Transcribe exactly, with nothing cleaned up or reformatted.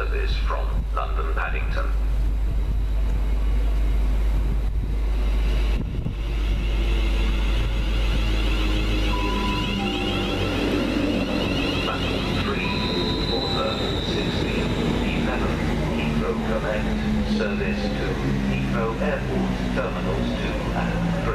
service from London Paddington. Platform three, order sixteen eleven, Heathrow Connect, service to Heathrow Airport Terminals two and